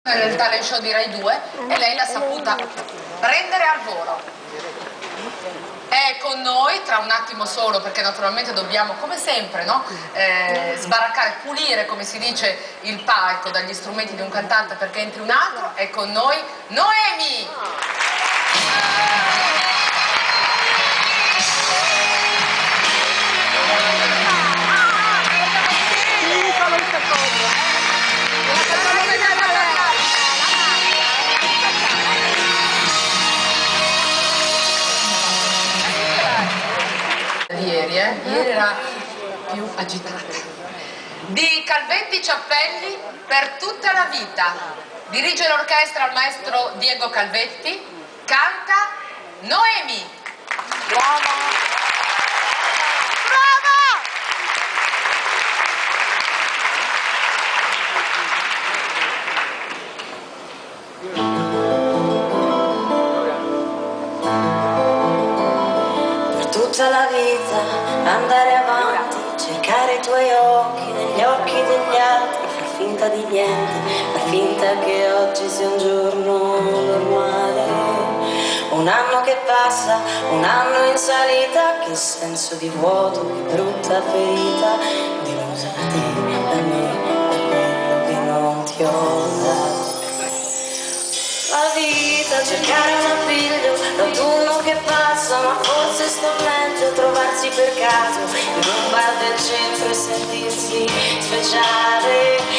nel talent show di Rai 2 e lei l'ha saputa prendere al volo. È con noi tra un attimo solo, perché naturalmente dobbiamo, come sempre, no? Sbaraccare, pulire, come si dice, il palco dagli strumenti di un cantante perché entri un altro. È con noi Noemi! Ieri era più agitata. Di Calvetti Ciappelli per tutta la vita. Dirige l'orchestra il maestro Diego Calvetti, canta Noemi. Brava! Tutta la vita andare avanti, cercare i tuoi occhi negli occhi degli altri, far finta di niente, far finta che oggi sia un giorno normale. Un anno che passa, un anno in salita, che senso di vuoto, che brutta ferita, delusa da te, da me, per quello che non ti ho dato. La vita, cercare un appiglio, l'autunno che passa, ma forse sto meglio trovarsi per caso in un bar del centro e sentirsi speciale.